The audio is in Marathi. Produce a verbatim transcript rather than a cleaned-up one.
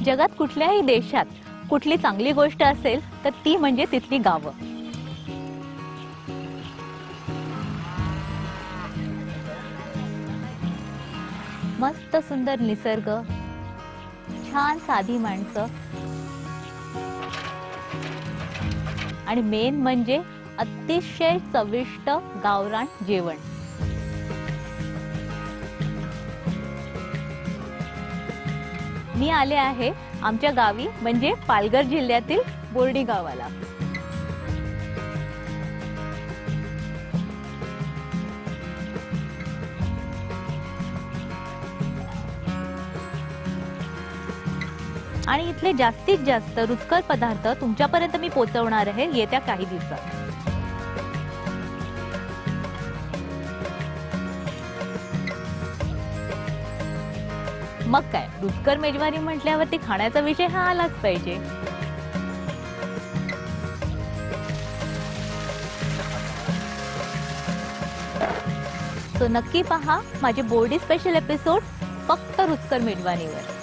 जगात कुठल्याही देशात कुठली चांगली गोष्ट असेल तर ती म्हणजे तिथली गावं. मस्त सुंदर निसर्ग, छान साधी माणसं आणि मेन म्हणजे अतिशय चविष्ट गावरान जेवण. मी आले आहे आमच्या गावी म्हणजे पालघर जिल्ह्यातील बोर्डी गावाला. आणि इथले जास्तीत जास्त रुचकर पदार्थ तुमच्यापर्यंत मी पोहोचवणार आहे येत्या काही दिवसात. मग काय, रुचकर मेजवानी म्हटल्यावरती खाण्याचा विषय हा आलाच पाहिजे. सो नक्की पहा माझे बोर्डी स्पेशल एपिसोड फक्त रुचकर मेजवानीवर.